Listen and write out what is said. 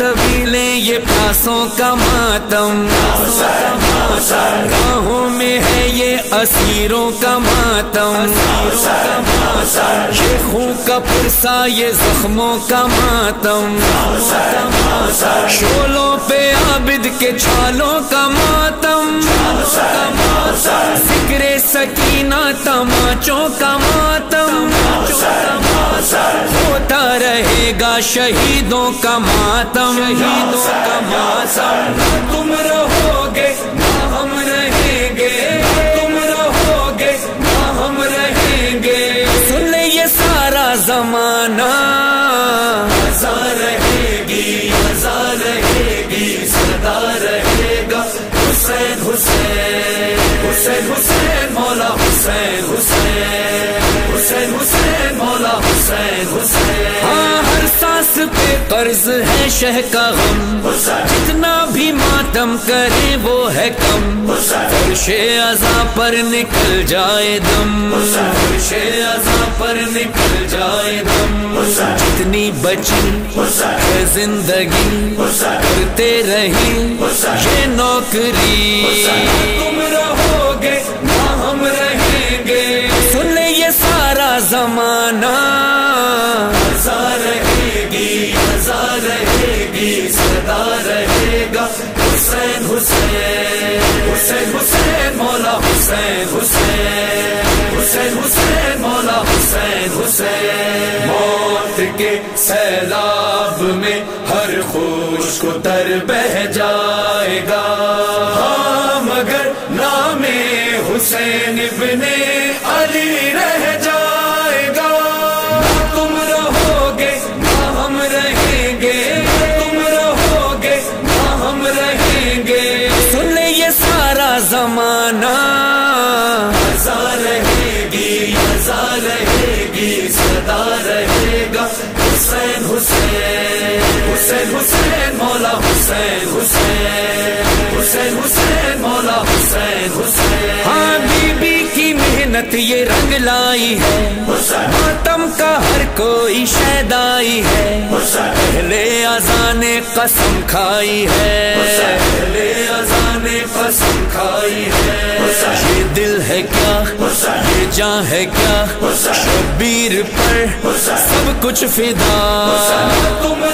سلسبیلیں یہ پیاسوں کا ماتم، راہوں میں ہے یہ اسیروں کا ماتم، یہ خون کا پرسا یہ زخموں کا ماتم، شولوں پہ عابد کے چھالوں کا ماتم، ذکر سکینہ تماچوں کا ماتم، ہوتا رہے گا شہیدوں کا ماتم، شہیدوں کا ماتم، نہ تم رہو گے نہ ہم رہیں گے، تم رہو گے نہ ہم رہیں گے، سن لے یہ سارا زمانہ، ازا رہے گی ازا رہے گی، صدا رہے گا حسین حسین حسین حسین مولا حسین حسین حسین حسین مولا حسین حسین، ہاں ہر سانس پہ قرض ہے شہ کا غم، جتنا بھی ماتم کرے وہ ہے کم، فرش عزا پر نکل جائے دم، فرش عزا پر نکل جائے دم، جتنی بچی ہے زندگی کرتے رہی یہ نوکری، تم رہو گے نہ ہم رہیں گے، سن لے یہ سارا زمانہ، ازا رہے گی ازا رہے گی، صدا رہے گا حسین حسین حسین حسین مولا حسین حسین حسین حسین مولا حسین حسین، موت کے سیلاب میں ہر خوش کو تر بہ جائے گا، ہاں مگر نام حسین ابن علی رہ جائے گا، نہ تم رہو گے نہ ہم رہیں گے، تم رہو گے نہ ہم رہیں گے، سن لے یہ سارا زمانہ، ازا رہے گی ازا رہے گی، صدا رہے گا حسین حسین حسین حسین مولا حسین حسین حسین حسین مولا حسین حسین، ہاں بی بی کی محنت یہ رنگ لائی ہے، ماتم کا ہر کوئی شیدائی ہے، پہلے اذان نے قسم کھائی ہے، پہلے اذان نے قسم کھائی ہے، یہ دل ہے کیا یہ جاں ہے کیا، شبیر پر سب کچھ فدا، تم